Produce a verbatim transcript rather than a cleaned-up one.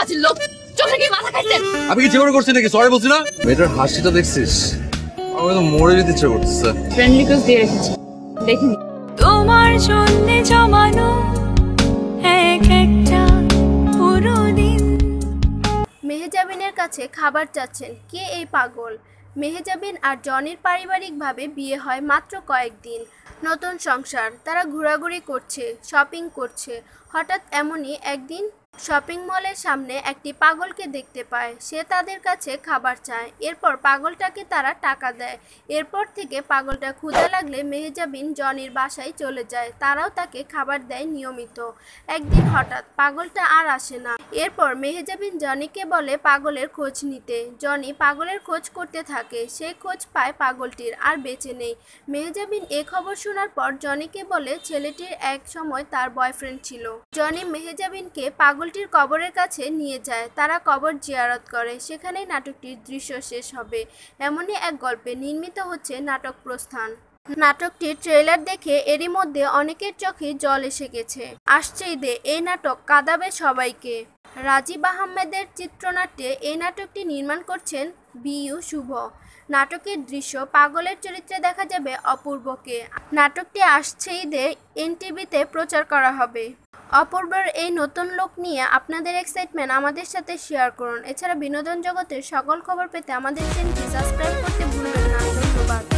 বাজির লোক, চোখে কি মাথা খাইছেন? আমি কি জীবন করছি নাকি? সরি বলছি না। মেয়েটার হাসিটা দেখছিস, আমার তো মরে যেতে ইচ্ছে করতেছে। ফ্রেন্ড রিকোয়েস্ট দিয়ে রেখেছি, দেখিনি। তোমার জন্য জমানো এক একটা পুরো দিন। মেহজাবিনের কাছে খাবার চাচ্ছেন কে এই পাগল? মেহজাবিন আর জনির পারিবারিকভাবে বিয়ে হয় মাত্র কয়েকদিন। নতুন সংসার, তারা ঘোরাঘুরি করছে, শপিং করছে। হঠাৎ এমনই একদিন শপিং মলের সামনে একটি পাগলকে দেখতে পায়। সে তাদের কাছে খাবার চায়। এরপর পাগলটাকে তারা টাকা দেয়। এরপর থেকে পাগলটা ক্ষুধা লাগলে মেহজাবিন জনির বাসায় চলে যায়। তারাও তাকে খাবার দেয় নিয়মিত। একদিন হঠাৎ পাগলটা আর আসে না। এরপর মেহজাবিন জনিকে বলে পাগলের খোঁজ নিতে। জনি পাগলের খোঁজ করতে থাকে। সে খোঁজ পায় পাগলটির আর বেঁচে নেই। মেহজাবিন এ খবর শোনার পর জনিকে বলে ছেলেটির এক সময় তার বয়ফ্রেন্ড ছিল। জনি মেহজাবিনকে পাগলটির কবরের কাছে নিয়ে যায়। তারা কবর জিয়ারত করে। সেখানেই নাটকটির দৃশ্য শেষ হবে। এমনই এক গল্পে নির্মিত হচ্ছে নাটক প্রস্থান। নাটকটির ট্রেলার দেখে এরই মধ্যে অনেকের চোখে জল এসে গেছে। আসছে ঈদে এই নাটক কাঁদাবে সবাইকে। রাজীব আহমেদের চিত্রনাট্যে এই নাটকটি নির্মাণ করছেন বিইউ শুভ। নাটকের দৃশ্য পাগলের চরিত্রে দেখা যাবে অপূর্বকে। নাটকটি আসছে ঈদে এনটিভিতে প্রচার করা হবে। অপূর্বর এই নতুন লুক নিয়ে আপনাদের এক্সাইটমেন্ট আমাদের সাথে শেয়ার করুন। এছাড়া বিনোদন জগতের সকল খবর পেতে আমাদের চ্যানেলটি সাবস্ক্রাইব করতে ভুলবেন না। ধন্যবাদ।